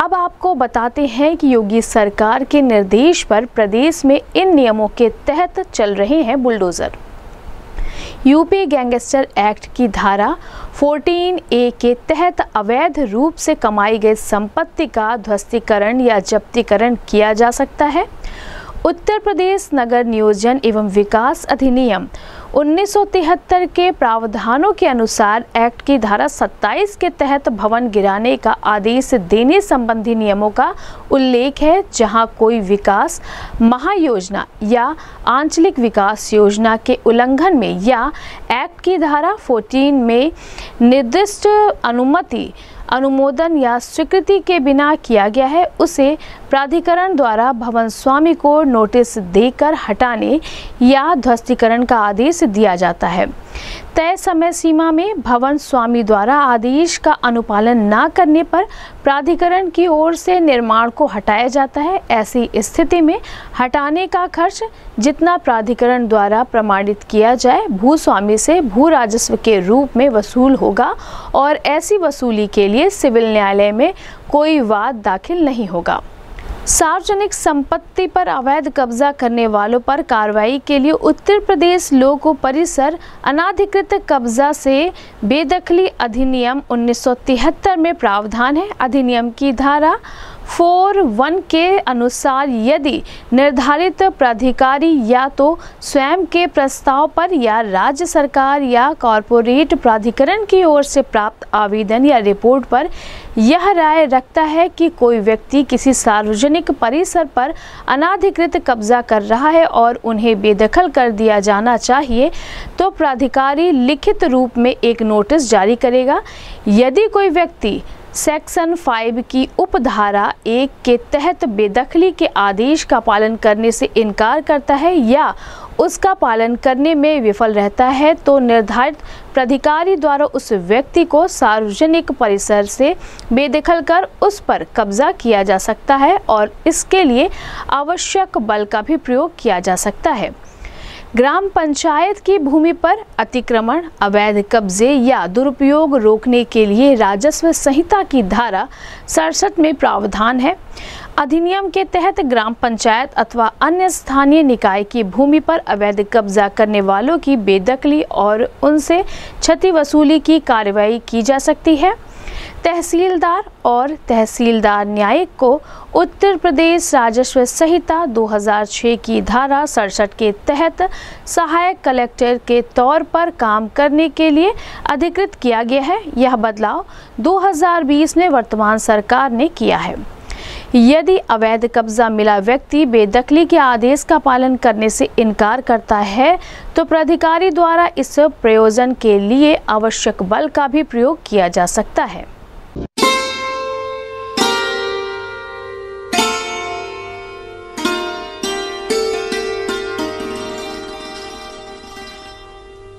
अब आपको बताते हैं कि योगी सरकार के निर्देश पर प्रदेश में इन नियमों के तहत चल रहे हैं बुलडोजर। यूपी गैंगस्टर एक्ट की धारा 14A के तहत अवैध रूप से कमाई गई संपत्ति का ध्वस्तीकरण या जब्तीकरण किया जा सकता है। उत्तर प्रदेश नगर नियोजन एवं विकास अधिनियम 1973 के प्रावधानों के अनुसार एक्ट की धारा 27 के तहत भवन गिराने का आदेश देने संबंधी नियमों का उल्लेख है, जहां कोई विकास महायोजना या आंचलिक विकास योजना के उल्लंघन में या एक्ट की धारा 14 में निर्दिष्ट अनुमति, अनुमोदन या स्वीकृति के बिना किया गया है, उसे प्राधिकरण द्वारा भवन स्वामी को नोटिस देकर हटाने या ध्वस्तीकरण का आदेश दिया जाता है। तय समय सीमा में भवन स्वामी द्वारा आदेश का अनुपालन न करने पर प्राधिकरण की ओर से निर्माण को हटाया जाता है। ऐसी स्थिति में हटाने का खर्च जितना प्राधिकरण द्वारा प्रमाणित किया जाए भूस्वामी से भू राजस्व के रूप में वसूल होगा और ऐसी वसूली के लिए सिविल न्यायालय में कोई वाद दाखिल नहीं होगा। सार्वजनिक संपत्ति पर अवैध कब्जा करने वालों पर कार्रवाई के लिए उत्तर प्रदेश लोक परिसर अनाधिकृत कब्जा से बेदखली अधिनियम 1973 में प्रावधान है। अधिनियम की धारा 4(1) के अनुसार यदि निर्धारित प्राधिकारी या तो स्वयं के प्रस्ताव पर या राज्य सरकार या कॉरपोरेट प्राधिकरण की ओर से प्राप्त आवेदन या रिपोर्ट पर यह राय रखता है कि कोई व्यक्ति किसी सार्वजनिक परिसर पर अनाधिकृत कब्जा कर रहा है और उन्हें बेदखल कर दिया जाना चाहिए, तो प्राधिकारी लिखित रूप में एक नोटिस जारी करेगा। यदि कोई व्यक्ति सेक्शन 5 की उपधारा 1 के तहत बेदखली के आदेश का पालन करने से इनकार करता है या उसका पालन करने में विफल रहता है, तो निर्धारित प्राधिकारी द्वारा उस व्यक्ति को सार्वजनिक परिसर से बेदखल कर उस पर कब्जा किया जा सकता है और इसके लिए आवश्यक बल का भी प्रयोग किया जा सकता है। ग्राम पंचायत की भूमि पर अतिक्रमण, अवैध कब्जे या दुरुपयोग रोकने के लिए राजस्व संहिता की धारा 67 में प्रावधान है। अधिनियम के तहत ग्राम पंचायत अथवा अन्य स्थानीय निकाय की भूमि पर अवैध कब्जा करने वालों की बेदखली और उनसे क्षति वसूली की कार्रवाई की जा सकती है। तहसीलदार और तहसीलदार न्यायिक को उत्तर प्रदेश राजस्व संहिता 2006 की धारा 67 के तहत सहायक कलेक्टर के तौर पर काम करने के लिए अधिकृत किया गया है। यह बदलाव 2020 में वर्तमान सरकार ने किया है। यदि अवैध कब्जा मिला व्यक्ति बेदखली के आदेश का पालन करने से इनकार करता है, तो प्राधिकारी द्वारा इस प्रयोजन के लिए आवश्यक बल का भी प्रयोग किया जा सकता है।